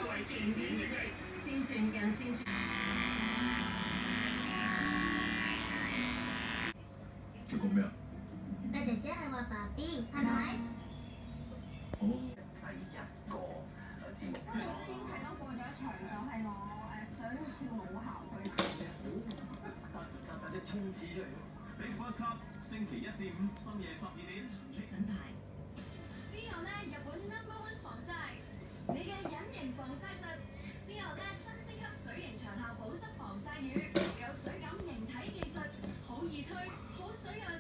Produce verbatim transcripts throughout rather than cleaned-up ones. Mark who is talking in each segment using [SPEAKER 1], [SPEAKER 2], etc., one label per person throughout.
[SPEAKER 1] 作為全面疫力，宣傳人宣傳。
[SPEAKER 2] 佢講咩啊？
[SPEAKER 3] 大姐姐係話爸 B，係咪？
[SPEAKER 2] 哦。
[SPEAKER 4] 第一個節目。
[SPEAKER 5] 我哋已經睇到過咗一場，就係我誒想跳母校去睇嘅。
[SPEAKER 4] 突突隻衝刺出嚟。
[SPEAKER 6] Big First Cup 星期一至五深夜十二點。
[SPEAKER 1] 品牌。
[SPEAKER 7] 邊有咧日本 number one 防曬，你嘅隱形防曬術。邊有咧新升級水型長效保濕防曬乳，有水感凝體技術，好易推，好水潤。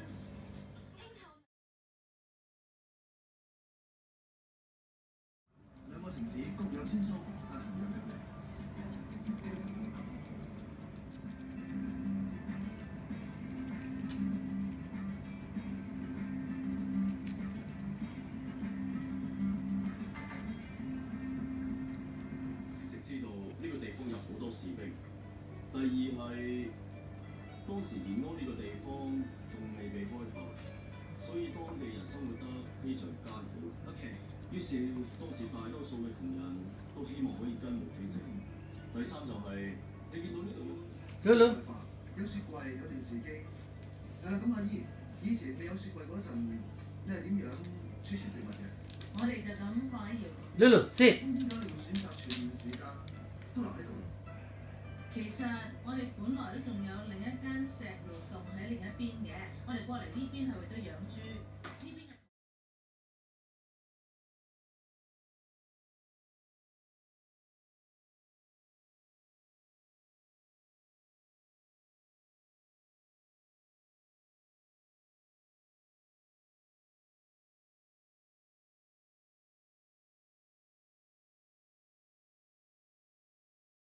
[SPEAKER 2] 兩個城市各有千秋，但行有力。
[SPEAKER 8] 知道呢個地方有好多士兵。第二係當時延安呢個地方仲未被開發，所以當地人生活得非常艱苦。
[SPEAKER 4] OK。
[SPEAKER 8] 於是當時大多數嘅窮人都希望可以跟毛轉正。第三就係、是、你見到呢度
[SPEAKER 2] 有雪櫃，有電視機。誒咁阿姨，以前未有雪櫃嗰陣，你係點樣儲存食物嘅？
[SPEAKER 1] 我哋就咁放喺搖。
[SPEAKER 9] Lulu sit。
[SPEAKER 2] 咁點解你會選擇全年時間都留喺度？
[SPEAKER 1] 其實我哋本來都仲有另一間石爐洞喺另一邊嘅，我哋過嚟呢邊係為咗養豬。